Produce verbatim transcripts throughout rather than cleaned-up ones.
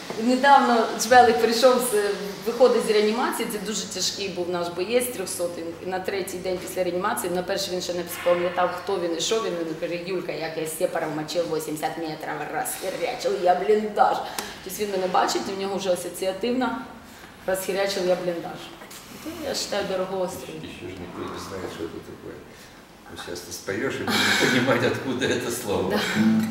Недавно Джвелик прийшов, виходить з реанімації, це дуже тяжкий був наш боєць, трьохсотий. І на третій день після реанімації, на перший він ще не пам'ятав, хто він і що він. Він каже: Юлька, як я сепаром мочив вісімдесят метрів, розхерячив я бліндаж. Тобто він мене бачить, і в нього вже асоціативно розхерячив я бліндаж. Це, я вважаю, дорогого строю. Еще же никто не знает, что это такое. Сейчас ты споешь и будешь понимать, откуда это слово. Да.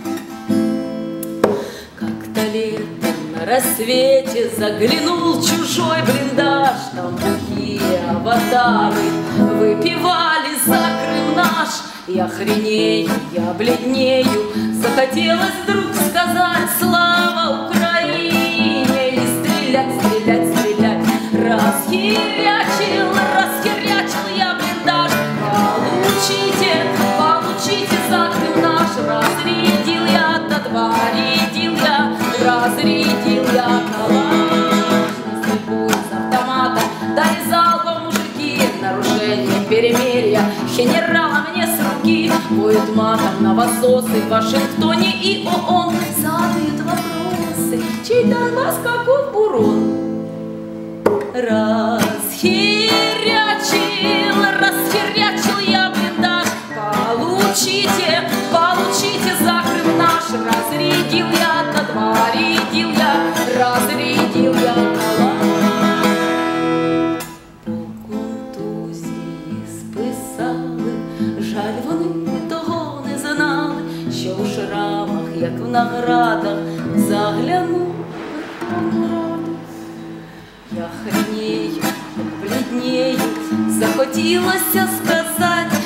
Как-то летом на рассвете заглянул чужой блиндаж. Там такие аватары выпивали за Крым наш. Я охренею, я бледнею, захотелось вдруг сказать: слава Украине! И стрелять, стрелять, стрелять. Расхерячил, расхерячил я блиндаж. Получите, получите за Крым наш. Разрядил я до два, рядил я, разрядил я калаш. На стрельбу из автомата дали залпом мужики. Нарушение перемирия генерала мне с руки. Воют матом новососы в Вашингтоне и ООН. Задают вопросы, чей Донбасс каков бурон. Расхерячил, расхерячил я блиндаж. Получите, получите за Крым наш. Разрядил я до два, рядил я, разрядил я калаш. По контузії списали, жаль, вони того не знали, що у шрамах, як в наградах, заглянув Верховну. Я хренею, бліднею, захотілося сказати: